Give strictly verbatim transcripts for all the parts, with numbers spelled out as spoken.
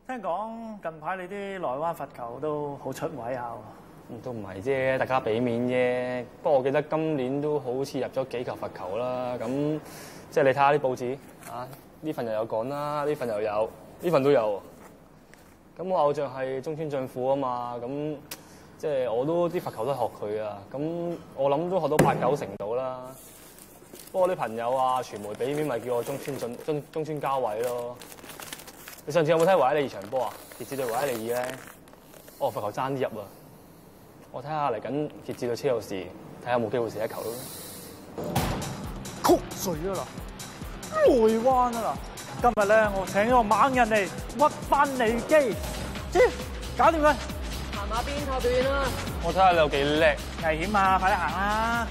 聽講近排你啲內灣罰球都好出位下喎。 都唔係啫，大家俾面啫。不過我記得今年都好似入咗幾球罰球啦。咁即係你睇下啲報紙啊，呢份又有講啦，呢份又有，呢份都有。咁我偶像係中村俊輔啊嘛，咁即係我都啲罰球都學佢啊。咁我諗都學到八九成度啦。不過啲朋友啊、傳媒俾面咪叫我中村俊中中村交位咯。你上次有冇睇維拉利二場波啊？傑志對維拉利爾咧，我罰球爭啲入啊！我睇下嚟緊傑志對車路士，睇下有冇機會射一球咯。 曲水啊啦，內灣啊啦！今日咧我請咗個猛人嚟屈翻利基，知搞掂佢。 行馬邊靠表演啦！ 我睇下你有幾叻。 危險啊！快啲行啦！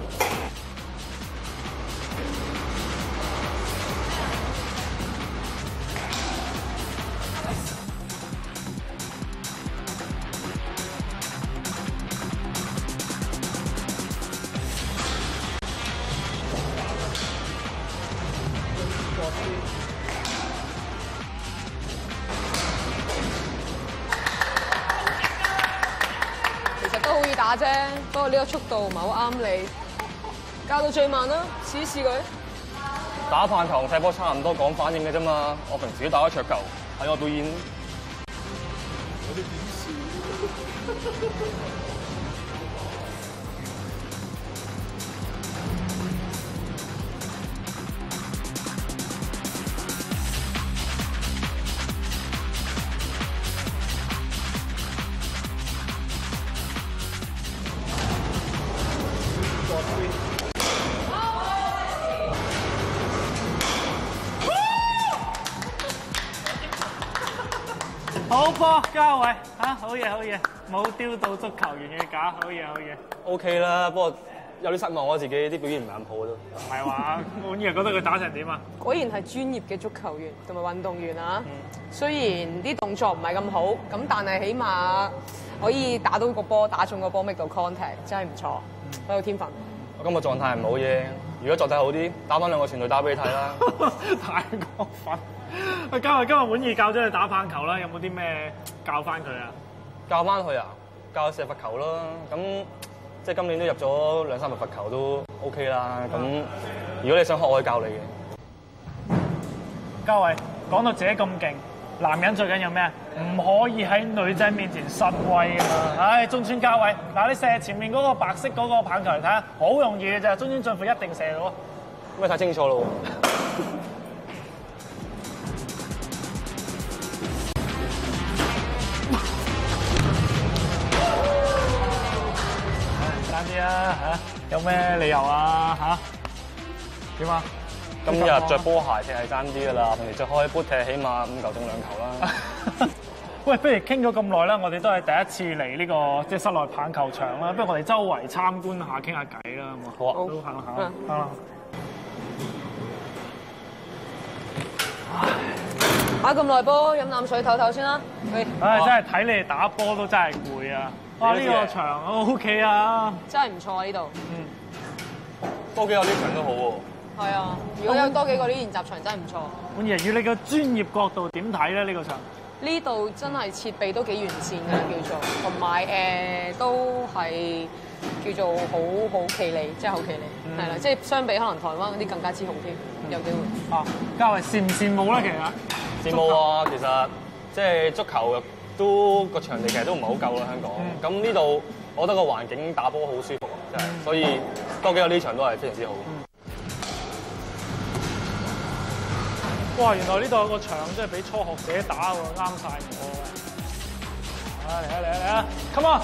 打啫，不過呢個速度唔係好啱你，教到最慢啦，試一試佢。 打棒球同踢波差唔多講反應嘅啫嘛，我平時都打開桌球，喺我表演。有啲點笑。 好波，嘉偉嚇，好嘢好嘢，冇丟到足球員嘅架，好嘢好嘢。 O K 啦，不過有啲失望我自己啲表現唔係咁好咯。 唔係話，滿意覺得佢打成點啊？ 果然係專業嘅足球員同埋運動員啊！嗯、雖然啲動作唔係咁好，咁但係起碼可以打到個波，打中個波，make 到 contact，真係唔錯，好、嗯、有天分。 我今日狀態唔好啫，如果狀態好啲，打翻兩個全隊打俾你睇啦。 太過分！喂，嘉偉今日滿意教咗你打棒球啦，有冇啲咩教翻佢啊？ 教翻佢啊，教佢射罰球咯。咁即係今年都入咗兩三個罰球都 O K 啦。咁、嗯、如果你想學，我可以教你嘅。 嘉偉講到自己咁勁，男人最緊要咩啊？唔可以喺女仔面前失威啊嘛！唉，中村嘉偉，嗱你射前面嗰個白色嗰個棒球嚟睇下，好容易嘅啫，中村俊輔一定射到。 咁你睇清楚咯。啲啊嚇，有咩理由啊嚇？點啊？今日着波鞋踢係爭啲噶啦，平時着開 boot 踢，起碼五球中兩球啦。 喂，不如傾咗咁耐啦，我哋都係第一次嚟呢、這個即係室內棒球場啦，不如我哋周圍參觀下，傾下偈啦，好啊？好啊，都行下行行啦。 打咁耐波，飲啖水唞唞先啦。喂， 唉，真係睇你哋打波都真係攰啊！哇，呢個場 O K 啊， 真係唔錯啊呢度。 嗯，多幾個啲場都好喎。係啊，如果有多幾個啲練習場真係唔錯。 滿意，以你個專業角度點睇咧？呢個場呢度真係設備都幾完善㗎，叫做同埋誒都係叫做好好企理，即係好企理，係啦、嗯，即係相比可能台灣嗰啲更加之好添，有機會。啊， 嘉偉羨唔羨慕咧？其實羨慕啊，其實即係足球都個場地其實都唔係好夠啦，香港。咁呢度我覺得個環境打波好舒服啊，真係，嗯、所以多幾個呢場都係非常之好。嗯、 哇！原來呢度有個場真係俾初學者打喎，啱晒我。啊嚟啊嚟啊嚟啊 ！Come on！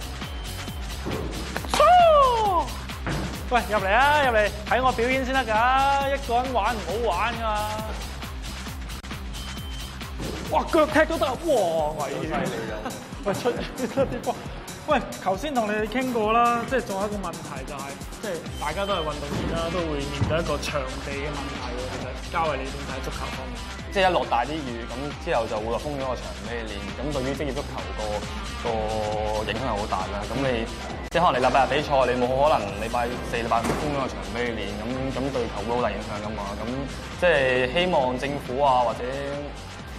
喂，入嚟啊入嚟，睇我表演先得㗎，一個人玩唔好玩㗎。哇！腳踢都得，哇！危險！犀利㗎！喂，出出啲波。喂，頭先同你哋傾過啦，即係仲有一個問題就係、是，即係大家都係運動員啦，都會面對一個場地嘅問題喎。其實，嘉偉你點睇足球方面？ 即係一落大啲雨，咁之後就會話封咗個場俾你練，咁對於職業足球個個影響係好大啦。咁你即係可能你禮拜日比賽，你冇可能禮拜四、禮拜五封咗個場俾你練，咁咁對球會好大影響噶嘛。咁即係希望政府啊或者一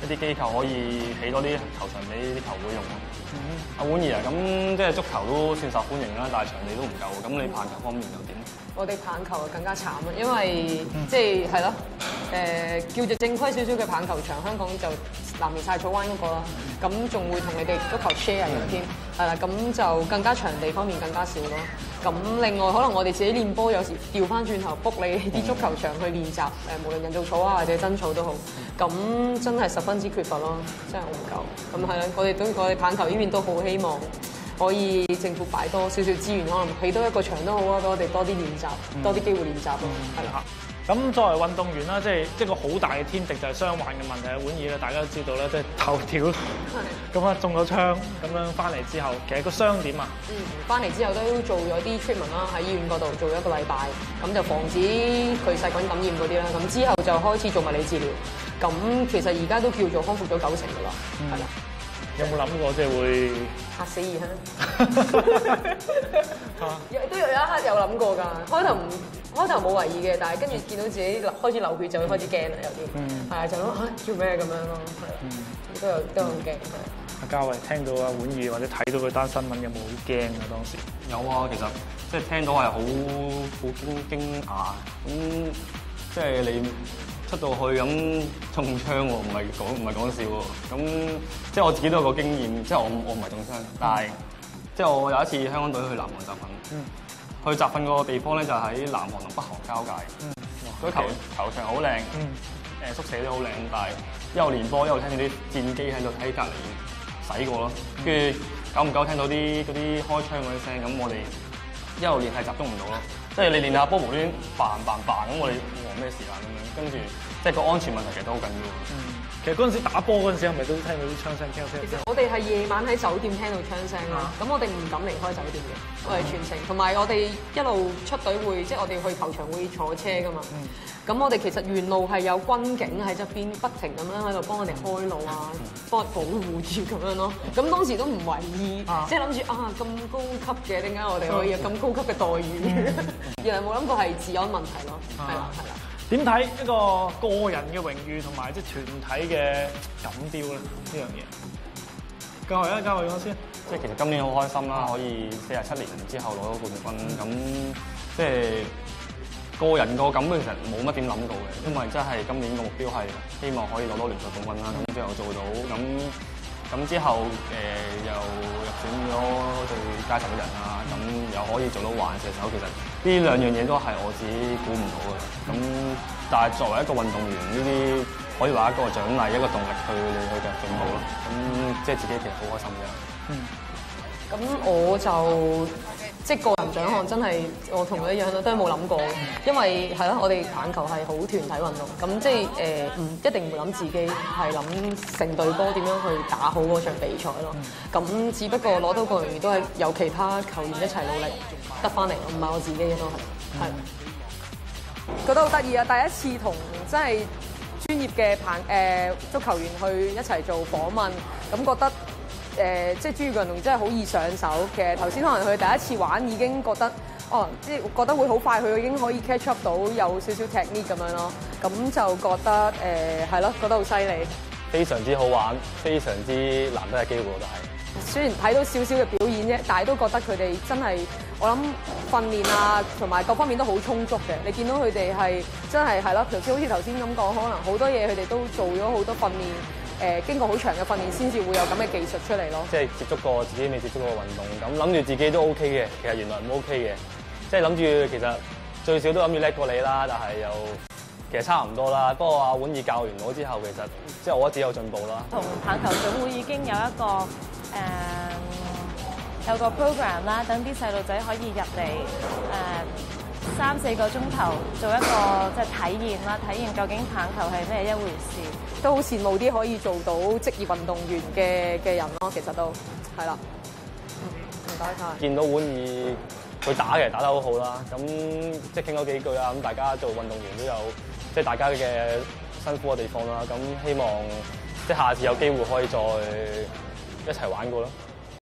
一啲機構可以起多啲球場俾啲球會用咯。阿婉兒啊，咁即係足球都算受歡迎啦，但係場地都唔夠，咁你棒球方面又點？ 我哋棒球就更加慘啊，因為、嗯、即係係咯，誒、呃、叫做正規少少嘅棒球場，香港就南面晒草灣嗰、那個啦，咁仲會同你哋足球 share 嘅添，係啦，咁就更加場地方面更加少咯。咁另外可能我哋自己練波，有時調翻轉頭 book 你啲足球場去練習，誒無論人造草啊或者真草都好，咁真係十分之缺乏咯，真係好唔夠。咁係啦，我哋都我哋棒球呢邊都好希望可以政府擺多少少資源，可能起多一個場都好啊，俾我哋多啲練習，嗯、多啲機會練習咯，係啦。 咁作為運動員啦，即係即係個好大嘅天敵就係傷患嘅問題。碗耳咧，大家都知道啦，即係頭條咁啊中咗槍咁樣翻嚟之後，其實個傷點啊？ 嗯，翻嚟之後都做咗啲 treatment 啦，喺醫院嗰度做咗一個禮拜，咁就防止佢細菌感染嗰啲啦。咁之後就開始做物理治療，咁其實而家都叫做康復咗九成噶啦，係啦、嗯。 有冇諗過即係會嚇死異鄉？都有有一刻有諗過㗎，開頭唔開頭冇懷疑嘅，但係跟住見到自己開始流血就會開始驚啦，有啲係啊，就諗嚇做咩咁樣咯，係都有都好驚。 阿嘉慧聽到阿碗耳或者睇到佢單新聞有冇好驚啊？當時有啊，其實即係聽到係好好驚驚訝，咁即係你出到去咁中槍喎，唔係講唔係講笑喎，咁即係我自己都有個經驗，即係我我唔係中槍，但係即係我有一次香港隊去南韓集訓，嗯、去集訓個地方咧就喺南韓同北韓交界，嗰、嗯、球 okay. 球場好靚，誒、嗯、宿舍都好靚，但係一路練波一路聽到啲戰機喺度喺隔離駛過咯，跟住久唔久聽到啲嗰啲開槍嗰啲聲，咁我哋一路練係集中唔到咯，即係你練下波無端端嘭嘭嘭咁，我哋哇咩事啊咁樣，跟住即係個安全問題其實都好緊要。嗯，其實嗰陣時打波嗰陣時係咪都聽到啲槍聲、槍聲？ 其實我哋係夜晚喺酒店聽到槍聲啦，咁、啊、我哋唔敢離開酒店嘅，我哋全程，同埋我哋一路出隊會，即係我哋去球場會坐車噶嘛。咁、嗯、我哋其實沿路係有軍警喺側邊不停咁樣喺度幫我哋開路啊，幫我保護住咁樣咯。咁當時都唔為意，啊、即係諗住啊咁高級嘅，點解我哋可以有咁高級嘅待遇？嗯、原來冇諗過係治安問題咯，係啦係啦。 點睇一個個人嘅榮譽同埋即係團體嘅錦標咧？呢樣嘢，嘉慧啊，嘉慧講先。 即係其實今年好開心啦，可以四十七年之後攞到冠軍。咁即係個人個錦標其實冇乜點諗到嘅，因為真係今年個目標係希望可以攞到聯賽冠軍啦。咁最後做到，咁咁之後誒、呃、又入選咗最佳十一人啦，咁又可以做到環射手。其實呢兩樣嘢都係我自己估唔到嘅。咁但係作為一個運動員，呢啲可以話一個獎勵，一個動力去你去嘅進步咯。咁即係自己其實好開心嘅。嗯。 咁我就即係個人獎項真係我同佢一樣咯，都係冇諗過。因為係咯，我哋棒球係好團體運動，咁即係誒唔一定會諗自己，係諗成隊波點樣去打好嗰場比賽咯。咁、嗯、只不過攞到個榮譽都係有其他球員一齊努力得翻嚟，唔係我自己嘅都係。係、嗯。覺得好得意啊！第一次同真係專業嘅棒誒足球員去一齊做訪問，咁覺得。誒、呃，即係專業運動真係好易上手嘅。頭先可能佢第一次玩已經覺得，哦，即係覺得會好快，佢已經可以 catch up 到有少少 technique 咁樣咯。咁就覺得誒係咯，覺得好犀利。 非常之好玩，非常之難得嘅機會，我覺得係。雖然睇到少少嘅表演啫，但係都覺得佢哋真係，我諗訓練啊同埋各方面都好充足嘅。你見到佢哋係真係係咯，頭先好似頭先咁講，可能好多嘢佢哋都做咗好多訓練。誒經過好長嘅訓練，先至會有咁嘅技術出嚟咯。即係接觸過自己未接觸過嘅運動，咁諗住自己都 OK 嘅，其實原來唔 OK 嘅。即係諗住其實最少都諗住叻過你啦，但係又其實差唔多啦。不過阿碗耳教完我之後，其實即係我覺得自己有進步啦。 同棒球總會已經有一個誒、呃、有個 program 啦，等啲細路仔可以入嚟誒。三四個鐘頭做一個即係體驗啦，體驗究竟棒球係咩一回事， 都好羨慕啲可以做到職業運動員嘅嘅人咯。其實都係啦，唔該晒。 見到碗耳佢打嘅打得好好啦，咁即係傾咗幾句啦，咁大家做運動員都有即係大家嘅辛苦嘅地方啦，咁希望即係下次有機會可以再一齊玩過咯。